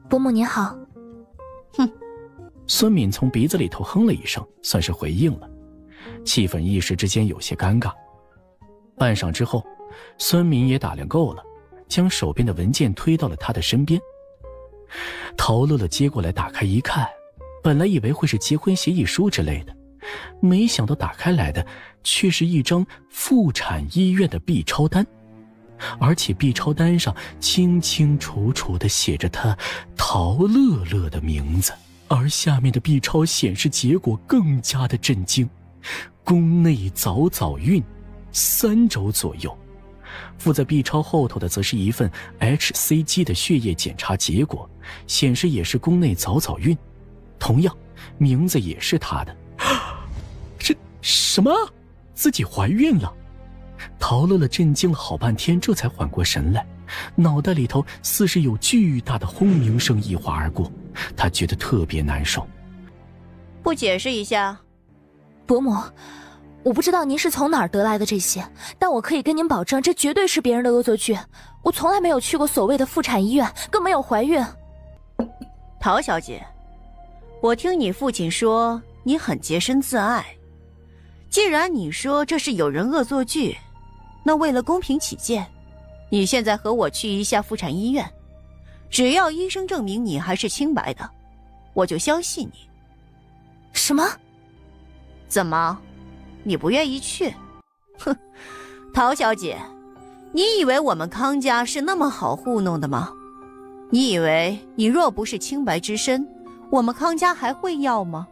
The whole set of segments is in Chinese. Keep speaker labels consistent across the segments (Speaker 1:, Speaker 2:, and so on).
Speaker 1: 伯母您好。
Speaker 2: 哼，孙敏从鼻子里头哼了一声，算是回应了，气氛一时之间有些尴尬。半晌之后，孙敏也打量够了，将手边的文件推到了他的身边。陶乐乐接过来打开一看，本来以为会是结婚协议书之类的，没想到打开来的却是一张妇产医院的 B 超单，而且 B 超单上清清楚楚地写着他陶乐乐的名字，而下面的 B 超显示结果更加的震惊，宫内早早孕3周左右。附在 B 超后头的则是一份 HCG 的血液检查结果，显示也是宫内早早孕，同样名字也是她的。什么？自己怀孕了？陶乐乐震惊了好半天，这才缓过神来，脑袋里头似是有巨大的轰鸣声一划而过，他觉得特别难受。
Speaker 3: 不解释一下？
Speaker 1: 伯母，我不知道您是从哪儿得来的这些，但我可以跟您保证，这绝对是别人的恶作剧。我从来没有去过所谓的妇产医院，更没有怀孕。
Speaker 3: 陶小姐，我听你父亲说你很洁身自爱，既然你说这是有人恶作剧，那为了公平起见，你现在和我去一下妇产医院，只要医生证明你还是清白的，我就相信你。
Speaker 1: 什么？
Speaker 3: 怎么？你不愿意去？哼，陶小姐，你以为我们康家是那么好糊弄的吗？你以为你若不是清白之身，我们康家还会要吗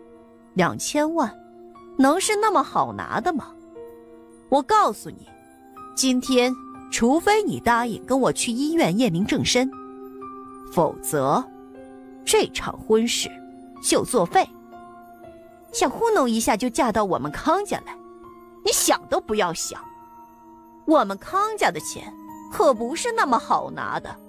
Speaker 3: ？2000万，能是那么好拿的吗？我告诉你，今天除非你答应跟我去医院验明正身，否则这场婚事就作废。想糊弄一下就嫁到我们康家来，你想都不要想。我们康家的钱可不是那么好拿的。